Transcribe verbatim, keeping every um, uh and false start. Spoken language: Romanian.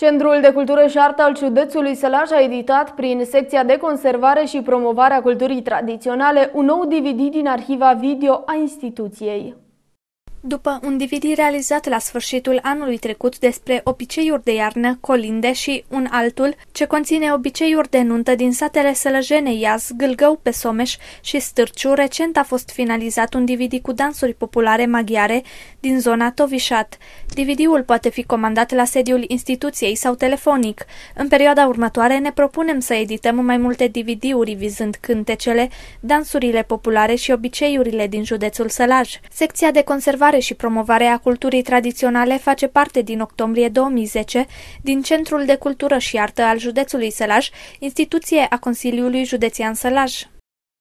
Centrul de Cultură și Artă al județului Sălaj a editat, prin secția de conservare și promovare a culturii tradiționale, un nou D V D din arhiva video a instituției. După un D V D realizat la sfârșitul anului trecut despre obiceiuri de iarnă, colinde și un altul, ce conține obiceiuri de nuntă din satele sălăjene Iaz, Gâlgău pe Someș și Stârciu, recent a fost finalizat un D V D cu dansuri populare maghiare din zona Tovișat. D V D-ul poate fi comandat la sediul instituției sau telefonic. În perioada următoare ne propunem să edităm mai multe D V D-uri vizând cântecele, dansurile populare și obiceiurile din județul Sălaj. Secția de conservare și promovarea culturii tradiționale face parte din octombrie două mii zece din Centrul de Cultură și Artă al județului Sălaj, instituție a Consiliului Județean Sălaj.